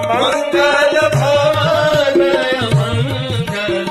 मंगल भवन मंगल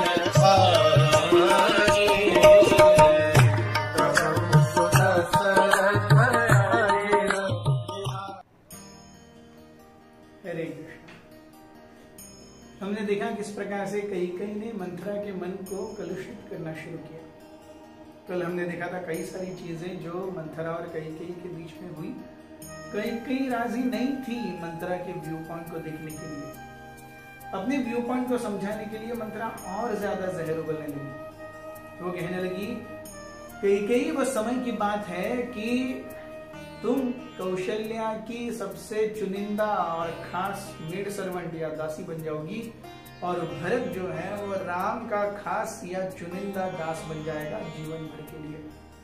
हरे कृष्ण। हमने देखा किस प्रकार से कैकेयी ने मंथरा के मन को कलुषित करना शुरू किया। कल हमने देखा था कई सारी चीजें जो मंथरा और कैकेयी के बीच में हुई। कैकेयी राजी नहीं थी मंथरा के व्यू पॉइंट को देखने के लिए। अपने व्यू पॉइंट को समझाने के लिए मंथरा और ज्यादा जहर उगलने लगी। वो कहने लगी, कैकेयी बस समय की बात है कि तुम कौशल्या की सबसे चुनिंदा और खास मेड सर्वेंट या दासी बन जाओगी और भरत जो है वो राम का खास या चुनिंदा दास बन जाएगा जीवन भर के लिए।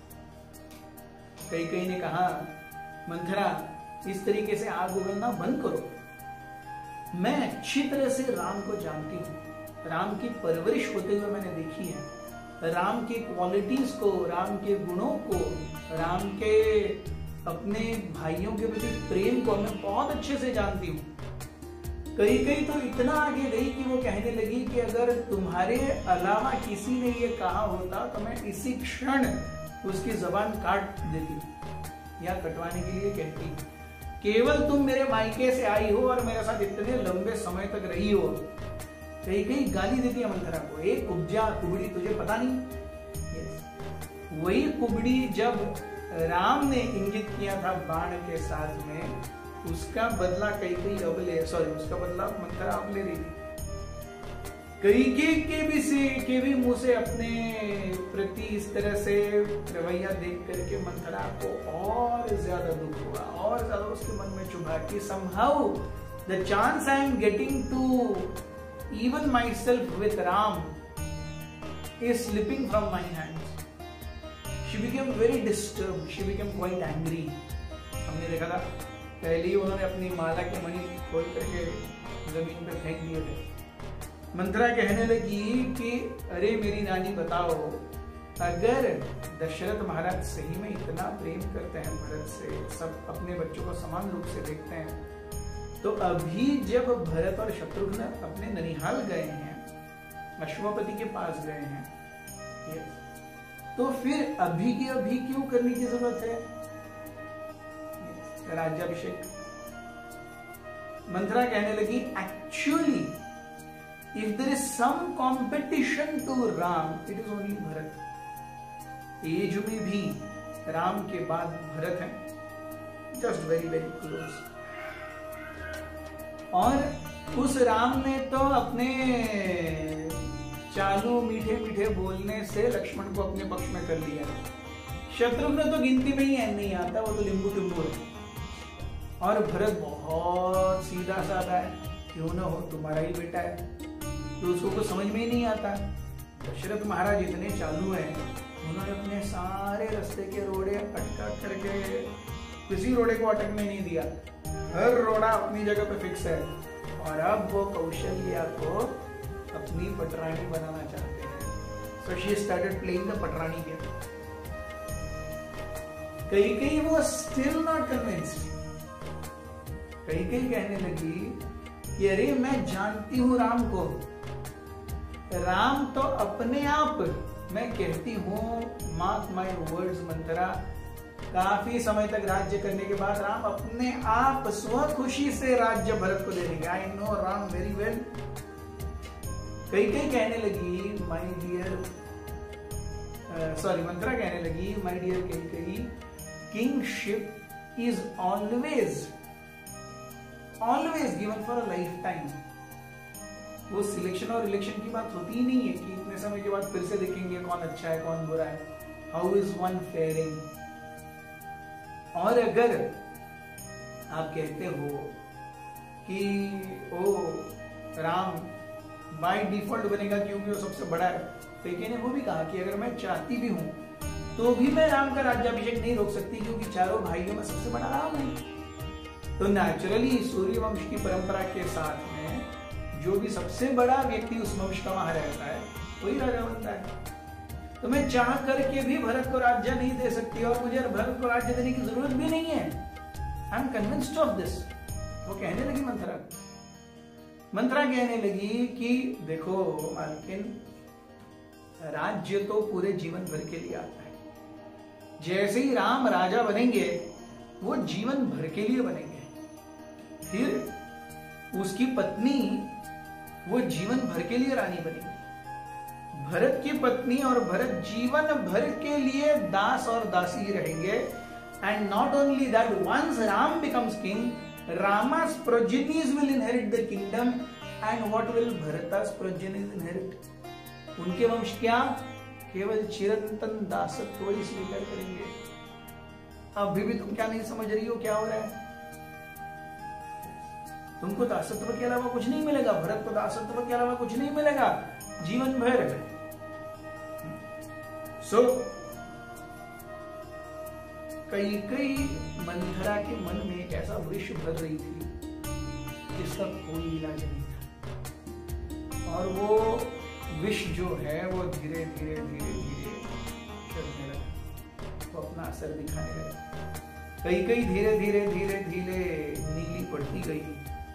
कैकेयी ने कहा, मंथरा इस तरीके से आग उगलना बंद करो। मैं अच्छी तरह से राम को जानती हूँ, राम की परवरिश होते हुए मैंने देखी है। राम की क्वालिटीज को, राम के गुणों को, राम के अपने भाइयों के प्रति प्रेम को मैं बहुत अच्छे से जानती हूँ। कैकेयी तो इतना आगे गई कि वो कहने लगी कि अगर तुम्हारे अलावा किसी ने ये कहा होता तो मैं इसी क्षण उसकी जबान काट देती या कटवाने के लिए कहती। केवल तुम मेरे मायके से आई हो और मेरे साथ इतने लंबे समय तक रही हो। कैकेयी गाली देती है मंथरा को, एक कुब्जा कुबड़ी, तुझे पता नहीं। वही कुबड़ी जब राम ने इंगित किया था बाण के साथ में, उसका बदला कैकेयी अब ले, उसका बदला मंथरा अब ले रही थी। कैकेयी के भी मुंह से अपने प्रति इस तरह से रवैया देख करके मंथरा को और ज्यादा दुख हुआ, और ज्यादा उसके मन में चुभा कि somehow the chance I am getting to even myself with Ram is slipping from my hands. She became very disturbed. She became quite angry. हमने देखा था पहले ही उन्होंने अपनी माला के मणि खोल करके जमीन पर फेंक दिए थे। मंथरा कहने लगी कि अरे मेरी रानी बताओ, अगर दशरथ महाराज सही में इतना प्रेम करते हैं भरत से, सब अपने बच्चों को समान रूप से देखते हैं, तो अभी जब भरत और शत्रुघ्न अपने ननिहाल गए हैं, अश्वपति के पास गए हैं, तो फिर अभी की अभी क्यों करने की जरूरत है राज्याभिषेक? मंथरा कहने लगी, actually if there is some competition to Ram, it is only Bharat. Age में भी राम के बाद भरत है, just very very close. और उस राम ने तो अपने चालू मीठे मीठे बोलने से लक्ष्मण को अपने पक्ष में कर लिया। शत्रुघ्न तो गिनती में ही नहीं आता, वो तो लिंबू टिम्बू है। और भरत बहुत सीधा साधा है, क्यों ना हो तुम्हारा ही बेटा है, तो उसको तो समझ में ही नहीं आता। दशरथ महाराज इतने चालू हैं, उन्होंने अपने सारे रास्ते के रोड़े अटका करके किसी रोड़े को अटकने नहीं दिया, हर रोड़ा अपनी जगह पे फिक्स है। और अब वो कौशल्या को अपनी पटरानी बनाना चाहते हैं। So she started playing the पटरानी गेम। कैकेयी वो still not convinced। कैकेयी कहने लगी कि अरे मैं जानती हूं राम को, राम तो अपने आप, मैं कहती हूं मार्क माय वर्ड्स मंथरा, काफी समय तक राज्य करने के बाद राम अपने आप स्व खुशी से राज्य भरत को दे देंगे। I know Ram very well. Kaikeyi कहने लगी, माय डियर मंथरा कहने लगी, my dear Kaikeyi, kingship is always given for a life time. वो सिलेक्शन और इलेक्शन की बात होती ही नहीं है कि इतने समय के बाद फिर से देखेंगे कौन अच्छा है कौन बुरा है। How is one faring? और अगर आप कहते हो कि ओ राम बाय डिफॉल्ट बनेगा क्योंकि वो सबसे बड़ा है, कैकेयी ने वो भी कहा कि अगर मैं चाहती भी हूं तो भी मैं राम का राज्याभिषेक नहीं रोक सकती, क्योंकि चारों भाइयों में सबसे बड़ा राम है। तो नेचुरली सूर्यवंश की परंपरा के साथ में जो भी सबसे बड़ा व्यक्ति उस वंश का वहां रहता है वही राजा बनता है। तो मैं चाह करके भी भरत को राज्य नहीं दे सकती, और मुझे भरत को राज्य देने की जरूरत भी नहीं है। I am convinced of this. वो कहने लगी मंथरा, मंथरा कहने लगी कि देखो मालकिन, राज्य तो पूरे जीवन भर के लिए आता है। जैसे ही राम राजा बनेंगे वो जीवन भर के लिए बनेंगे, फिर उसकी पत्नी वो जीवन भर के लिए रानी बनेगी। भरत की पत्नी और भरत जीवन भर के लिए दास और दासी रहेंगे। And not only that, once Ram becomes king, Rama's progenies will inherit the kingdom, and what will Bharata's progenies inherit? उनके वंश क्या केवल चिरंतन दासत्व ही स्वीकार करेंगे। अभी भी तुम क्या नहीं समझ रही हो क्या हो रहा है? तुमको दासत्व के अलावा कुछ नहीं मिलेगा, भरत को दासत्व के अलावा कुछ नहीं मिलेगा जीवन भर। सो कैकेयी मंथरा के मन में एक ऐसा विष भर रही थी जिसका कोई इलाज नहीं था, और वो विष जो है वो धीरे धीरे धीरे धीरे चलने लगा, वो अपना असर दिखाने लगा। कैकेयी धीरे धीरे धीरे धीरे नीली पड़ती गई।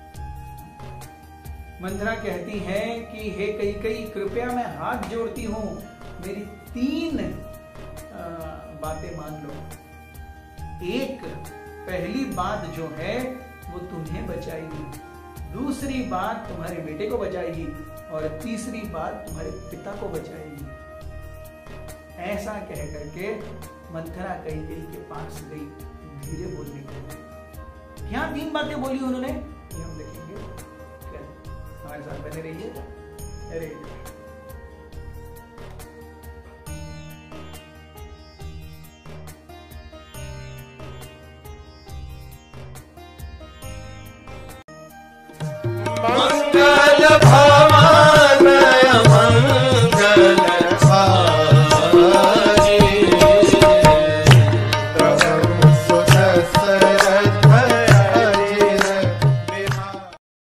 मंथरा कहती है कि हे कैकेयी, कृपया मैं हाथ जोड़ती हूं, मेरी 3 बातें मान लो। एक, पहली बात जो है वो तुम्हें बचाएगी, दूसरी बात तुम्हारे बेटे को बचाएगी, और तीसरी बात तुम्हारे पिता को बचाएगी। ऐसा कह करके मंथरा कैकेयी के पास गई, धीरे बोलने लगी। यहाँ 3 बातें बोली उन्होंने, ये हम देखेंगे। हमारे साथ बने रहिए। अरे मन